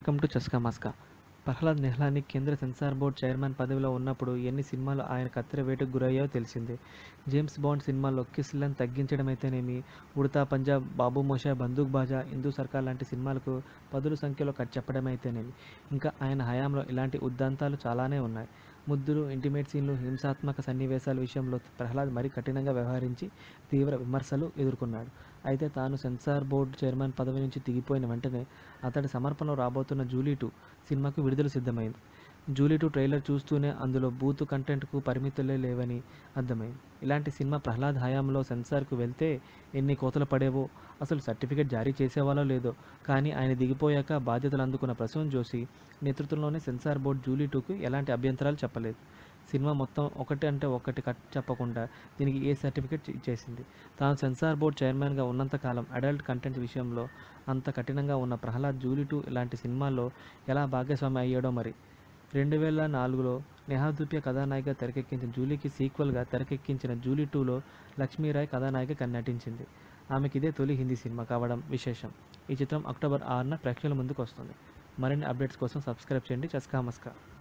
Welcome to Chaska Maska. Prahlad Nihalani కేంద్ర censor board chairman పదవిలో ఉన్నప్పుడు ఎన్ని సినిమాలు ఆయన కత్తెర వేటుకు గురయ్యాయో తెలిసిందే. జేమ్స్ బాండ్ సినిమాల్లో కిస్లను తగ్గించడమైతేనేమి, ఉడతా పంజాబ్, బాబు మోషా, బందూక్ బాజా, హిందూ సర్కార్ లాంటి సినిమాలకు పదుల సంఖ్యలో కట్ చెప్పడమైతేనేమి, ఇంకా ఆయన హయాంలో ఇలాంటి ఉద్దంతాలు చాలానే ఉన్నాయి. ముద్దులు, ఇంటిమేట్ సీన్లు, హింసాత్మక సన్నివేశాల విషయంలో ప్రహ్లాద్ మరీ కఠినంగా వ్యవహరించి తీవ్ర విమర్శలు ఎదుర్కొన్నాడు. అయితే తాను సెన్సార్ బోర్డు చైర్మన్ పదవి నుంచి దిగిపోయిన వెంటనే అతడి సమర్పణలో రాబోతున్న జూలీ 2 సినిమాకు విడుదల సిద్ధమైంది. జూలీ 2 ట్రైలర్ చూస్తూనే అందులో బూతు కంటెంట్కు పరిమితులే లేవని అర్థమైంది. ఇలాంటి సినిమా ప్రహ్లాద్ హయాంలో సెన్సార్కు వెళ్తే ఎన్ని కోతలు పడేవో, అసలు సర్టిఫికెట్ జారీ చేసేవాళ్ళో లేదో. కానీ ఆయన దిగిపోయాక బాధ్యతలు అందుకున్న ప్రసూన్ జోషి నేతృత్వంలోని సెన్సార్ బోర్డు జూలీ 2కు ఎలాంటి అభ్యంతరాలు చెప్పలేదు. సినిమా మొత్తం ఒకటి అంటే ఒకటి కట్ చెప్పకుండా దీనికి ఏ సర్టిఫికెట్ ఇచ్చేసింది. తాను సెన్సార్ బోర్డు చైర్మన్గా ఉన్నంతకాలం అడల్ట్ కంటెంట్ విషయంలో అంత కఠినంగా ఉన్న ప్రహ్లాద్ జూలీ 2 ఇలాంటి సినిమాల్లో ఎలా భాగస్వామి అయ్యాడో మరి. 2004లో నేహా ధూపియా కథానాయికగా తెరకెక్కించిన జూలీకి సీక్వెల్గా తెరకెక్కించిన జూలీ 2లో లక్ష్మీరాయ్ కథానాయికగా నటించింది. ఆమెకి ఇదే తొలి హిందీ సినిమా కావడం విశేషం. ఈ చిత్రం అక్టోబర్ 6న ప్రేక్షకుల ముందుకు వస్తుంది. మరిన్ని అప్డేట్స్ కోసం సబ్స్క్రైబ్ చేయండి చస్కా మస్కా.